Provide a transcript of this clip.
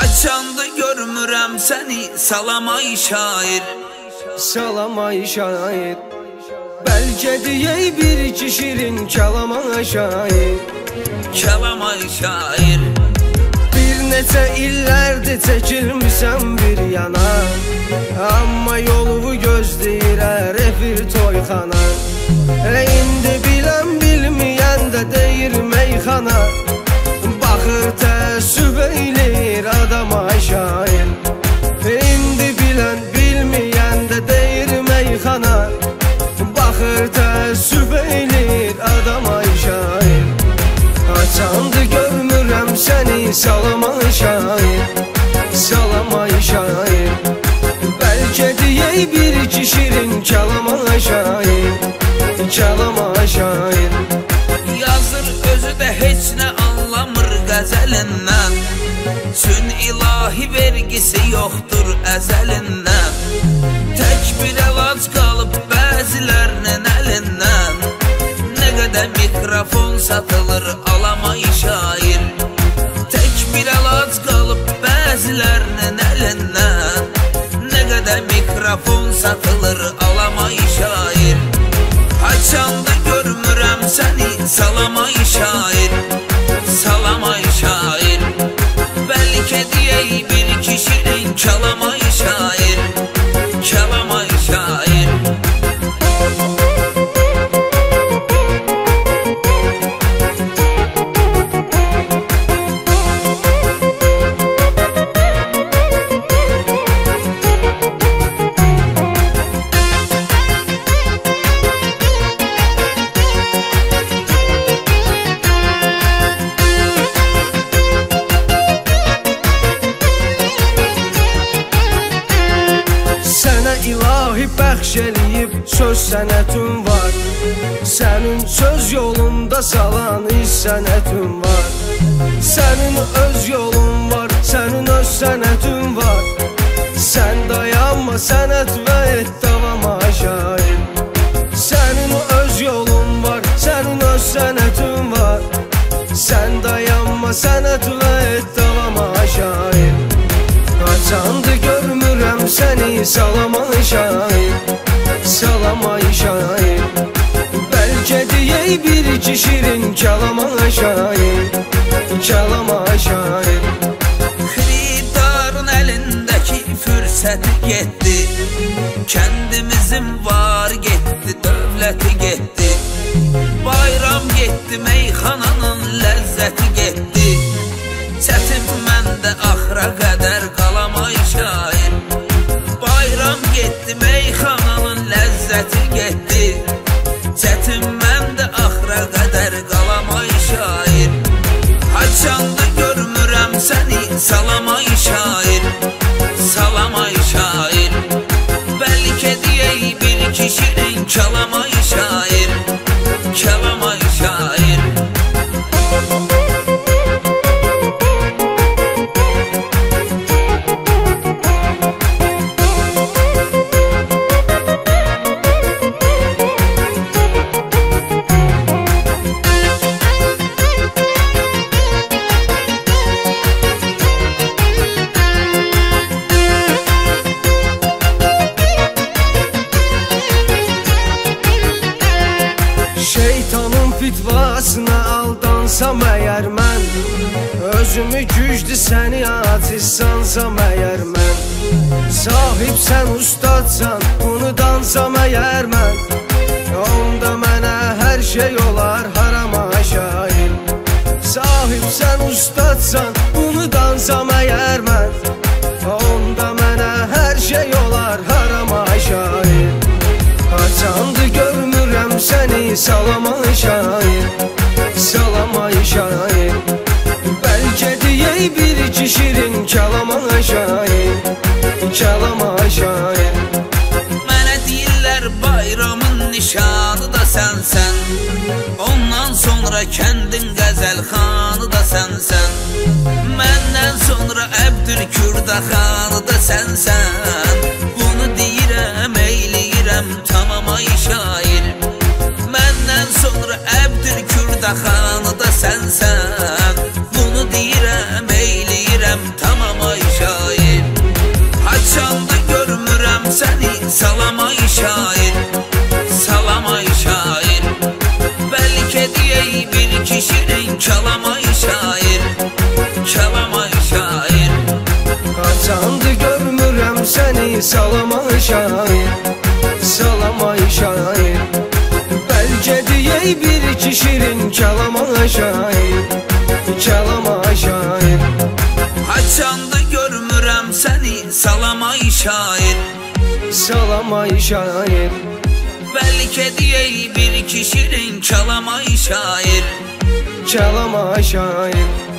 Haçandı görmürəm səni, salam ay şair. Salam ay şair. Bəlkə deyək bir iki şirin kəlam ay şair. Kəlam ay şair. Bir neçə illərdir çəkilmişəm bir yana, amma yolumu gözləyirər bir toyxana. İndi bilən bilməyən də deyir meyxana, baxır təəssüf eylir adam ay şair. İndi bilən bilməyən də deyir meyxana, baxır təəssüf eylir adam ay şair. Haçandı görmürəm səni, salam ay şair. Salam ay şair. Bəlkə deyək bir iki şirin kəlam ay şair. Kəlam ay şair. Yazır özü də heç nə anlamır qəzəlindən, çün ilahi vergisi yoxdur əzəlindən. Tək bir əlac qalıb bəzilərinin əlindən, nə qədər mikrofon satılır alam ay şair. Tək bir əlac qalıb bəzilərinin əlindən, nə qədər mikrofon satılır alam ay şair. Haçandı görmürəm səni, salam ay şair. Salam ay şair. Bəlkə deyək bir iki şirin kəlam ay şair. Kəlam ay şair. İlahi bəxş eləyib söz sənətin var, sənin söz yolunda salan iş sənətin var. Sənin öz yolun var, sənin öz sənətin var. Sən dayanma sənət və et davam ay şair. Sənin öz yolun var, sənin öz sənətin var. Sən dayanma sənət və et davam ay şair. Haçandı görmürəm səni, salam ay şair. Salam ay şair. Bəlkə deyək bir iki şirin kəlam ay şair. Kəlam ay şair. Xiridarın əlindəki fürsəti getdi, kəndimizin var getdi, dövləti getdi. Bayram getdi, meyxananın ləzzəti getdi. Çətin məndə axıra qədər qalam ay şair. Bayram getdi, meyxananın ləzzəti getdi. Çətin məndə axıra qədər qalam ay şair. Haçandı görmürəm səni, salam ay şair. Salam ay şair. Bəlkə deyək bir iki şirin kəlam ay şair. Kəlam ay şair. Şeytanın fitvasına aldansam əgər mən, özümü güclü səni aciz sansam əgər mən. Sahibsən ustadsan, bunu dansam əgər mən, onda mənə hər şey olar haram ay şair. Sahibsən ustadsan, bunu dansam əgər mən, onda mənə hər şey olar haram ay şair. Haçandı görmürəm səni, salam ay şair. Salam ay şair. Bəlkə deyək bir iki şirin kəlam ay şair. Kəlam ay şair. Mənə deyirlər bayramın nişanı da sənsən, ondan sonra kəndin qəzəlxanı da sənsən. Məndən sonra Əbdülkürdaxanı da sənsən. Bunu deyirəm, eyləyirəm tamam ay şair. Məndən sonra Əbdülkürdaxanı da sənsən. Bunu deyirəm, eyləyirəm tamam ay iki şirin kəlama şair, kəlama şair. Haçanda görmürəm səni, salam ay şair. Salam ay şair. Bəlkə deyək bir iki şirin, kəlam ay şair. Kəlama şair.